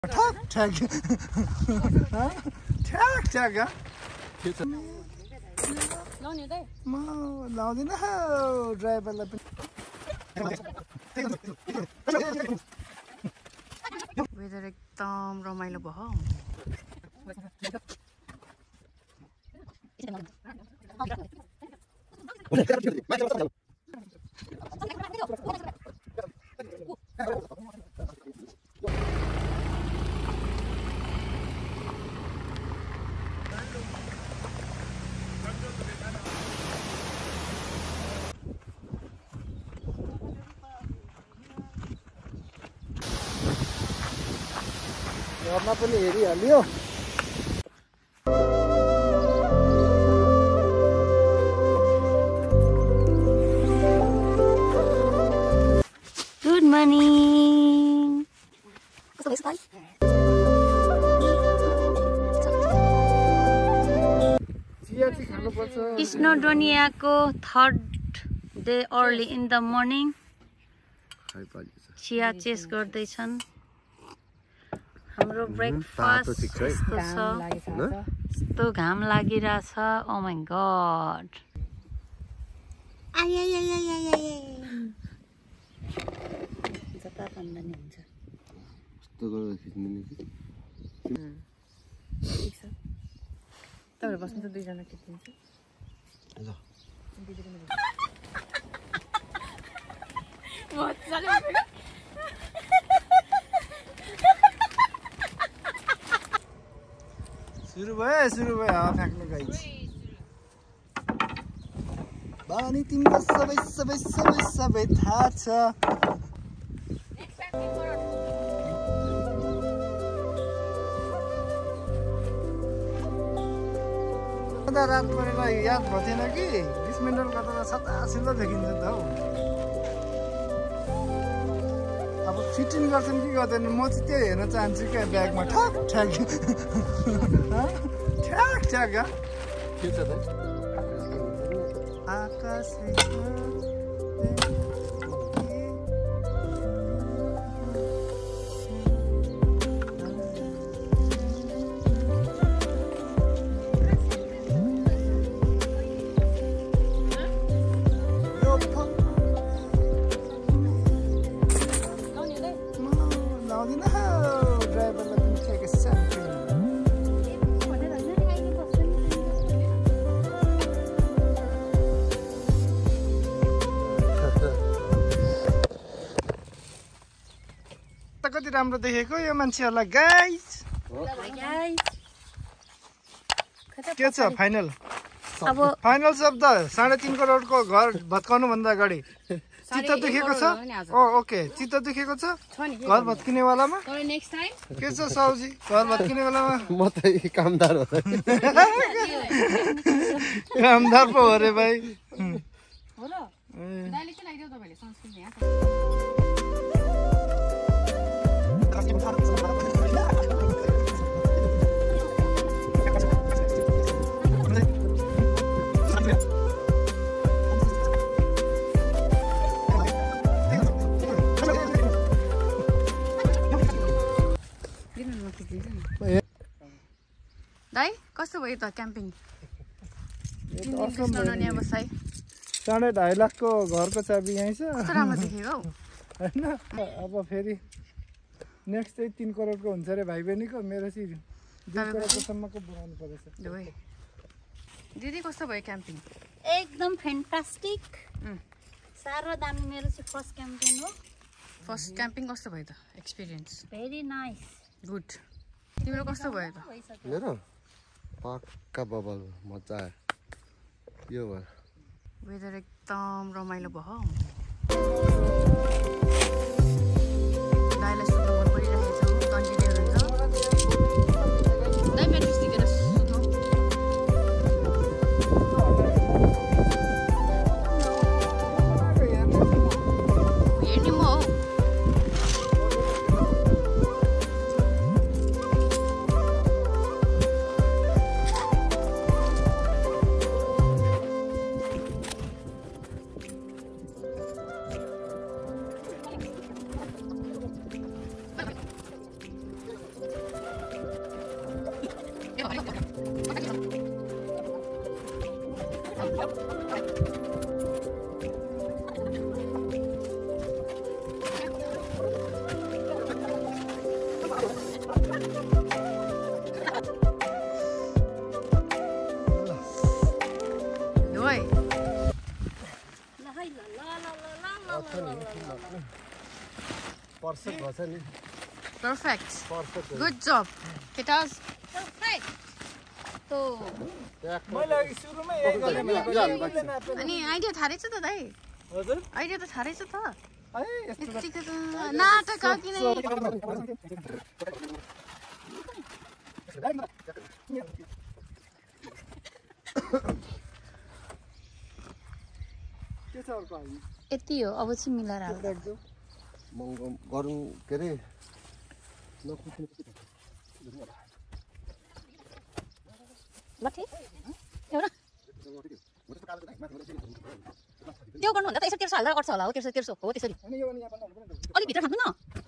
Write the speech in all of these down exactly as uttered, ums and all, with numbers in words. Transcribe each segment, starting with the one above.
ठ्याक ठ्याक ठ्याक ठ्याक म लाउँदिनँ ड्राइभरलाई पनि। वेदर एकदम रमाइलो भयो। घरमा पनि हेरिहाल्यो। Good morning. स्नोडोनियाको third day early in the morning चिया चेस गर्दैछन्। हाम्रो ब्रेकफास्ट यस्तो छ, यस्तो घाम लागिरहेछ। ओ माई गड, जता भन्दा नि हुन्छ। तपाईहरु बस्नु त दुईजना खिच्नुहुन्छ। सुरु भयो सुरु भयो हावा फ्याँक्नु गाइज। बानी तिमीलाई सबै सबै सबै सबै थाहा छ। रात परेर याद भएको थिएन कि बिस मिनट गर्दा छतासिलो देखिन्छ त हौ। अब फिटिङ गर्छन् कि गर्दैन म चाहिँ त्यो हेर्न चाहन्छु क्या। ब्यागमा ठ्याक ठ्याक ठ्याक ठ्याक के छ त आकाश कति राम्रो देखेको यो मान्छेहरूलाई गाइज। के छ फाइनल? अब फाइनल शब्द साढे तीन करोडको घर भत्काउनु भन्दा अगाडि चित्त दुखेको छ। ओ ओके, चित्त दुखेको छ घर भत्किने बेलामा। के छ साउजी घर भत्किने बेलामा? म त कामदार हो। कामदार पो हो रे भाइ। दाइ कस्तो भयो त क्याम्पिङ? बसाइ साढे ढाई लाखको घरको चाबी यहीँ छ। कस्तो राम्रो देखेको होइन। अब फेरि नेक्स्ट चाहिँ तिन करोडको हुन्छ अरे भाइ बहिनीको। मेरो चाहिँ दुई करोडकोसम्मको बनाउनु परेछ। दिदी कस्तो भयो क्याम्पिङ? एकदम फ्यान्टास्टिक, साह्रो दामी। मेरो चाहिँ फर्स्ट क्याम्पिङ हो। फर्स्ट क्याम्पिङ कस्तो भयो त एक्सपिरियन्स? Very nice, good. तिम्रो कस्तो भयो त? मेरो पक्का बबल मजा आयो। यो भयो वेदर एकदम रमाइलो भयो। दाइलाई सुत्नु मन परिरहेको छ, कन्टिन्यू हुन्छ। दाइ म्याट्रिक्स दिएर सुत्नु। हेर्ने म हो। पर्फेक्ट भएछ नि Perfect. Perfect Good job. Ketas. Perfect. तो मैले अघि सुरुमै यही गरेँ अनि आइडिया थाहा रहेछ त दाइ हजुर आइडिया त थाहा रहेछ त है यस्तो यतिको त नाटक किन के छ अर्को हामी यति हो अब चाहिँ मिलाएर हाल्दा महँगो गरौँ के अरे लट्ठी एउटा त्यो गर्नुभन्दा त यसो तेर्सो हाल्दा अट्छ होला हो तेर्सो तेर्सो हो त्यसरी अलिक भित्र थाप्नु न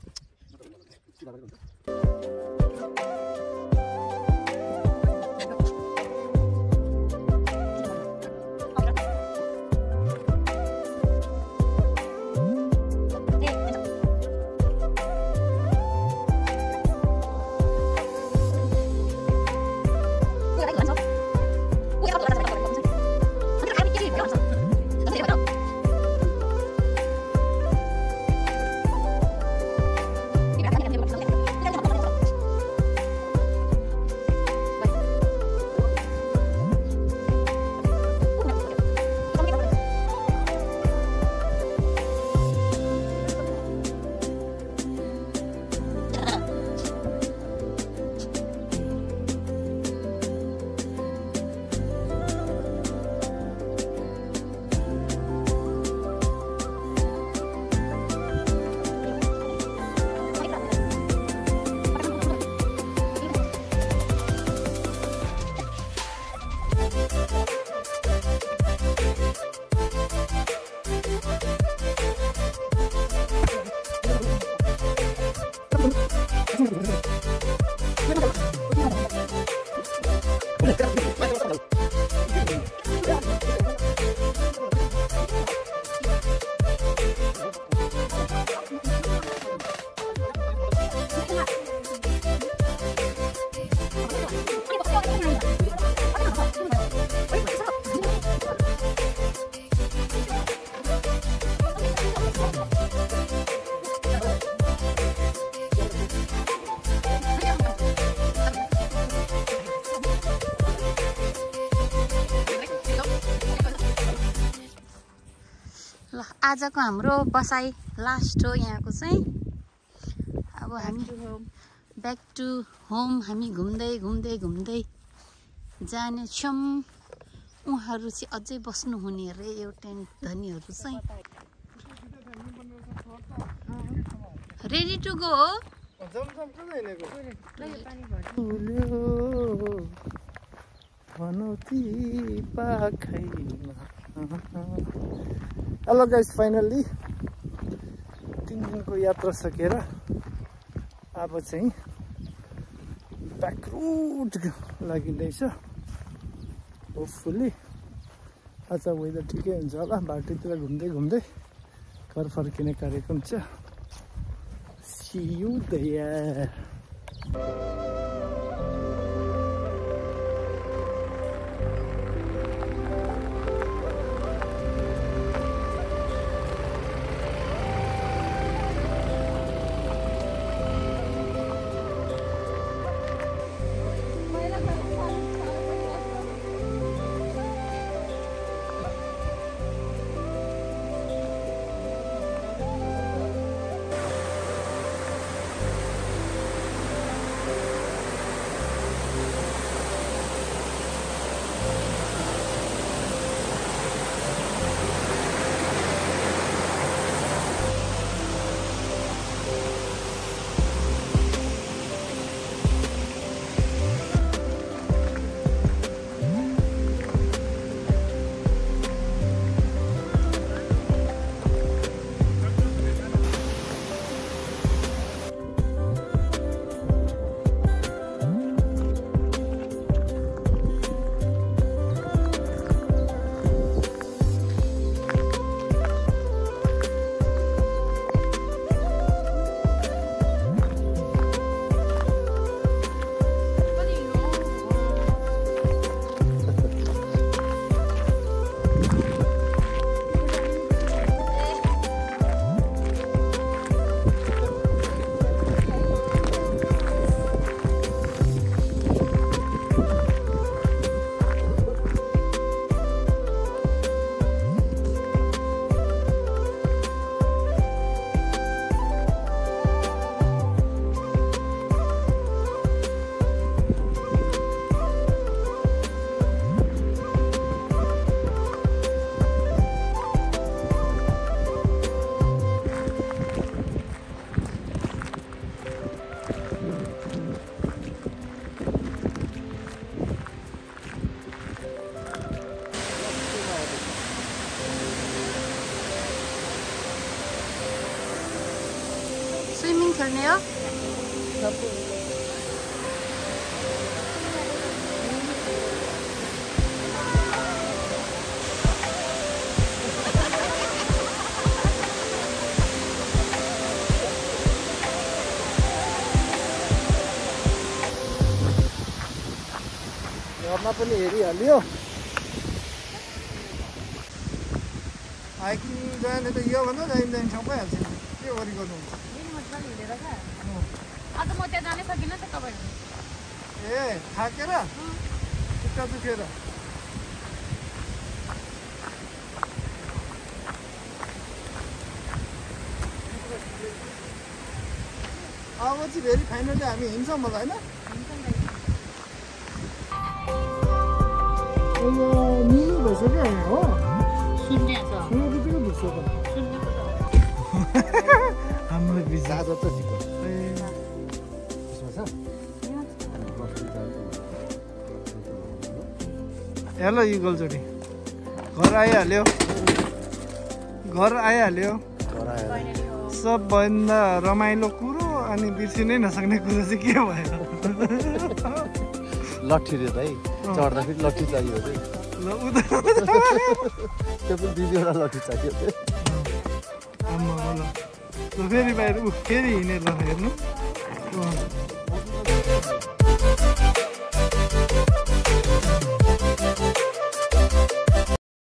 आजको हाम्रो बसाइ लास्ट हो यहाँको चाहिँ अब हामी ब्याक टु होम हामी घुम्दै घुम्दै घुम्दै जानेछौँ उहाँहरू चाहिँ अझै बस्नुहुने अरे एउटा धनीहरू चाहिँ ready to go hello guys finally तीन दिनको यात्रा सकेर अब चाहिँ ब्याक रुट लागिँदैछ होपफुल्ली आज वेदर ठिकै हुन्छ होला बाटोतिर घुम्दै घुम्दै घर फर्किने कार्यक्रम छ See you there. झर्ना पनि हेरिहाल्यो हाइकिङ जाने त योभन्दा दामी दामी ठाउँ पाइहाल्छ नि के गरी गर्नुहुन्छ आज म त्यहाँ जानै सकिनँ त तपाईँ ए थाकेर खुट्टा दुखेर अब चाहिँ फेरि फाइनली हामी हिँड्छौँ होला होइन निलो भइसक्यो यहाँ हो शून्य छ सुन्नु बित्तिकै भुस्यो त हाम्रो बिजा चार्जर त जित्छ ए त्यसमा छ हेलो इगलचोटि घर आइहाल्यो घर आइहाल्यो सबभन्दा रमाइलो कुरो अनि बिर्सिनै नसक्ने कुरो चाहिँ के भयो लट्ठी रे भाइ चढ्दाखेरि लट्ठी चाहियो रे ल उता त्यो पनि दुई दुईवटा लट्ठी चाहियो रे आम्मा ल फेरि बाहिर ऊ फेरि हिँडेर हेर्नु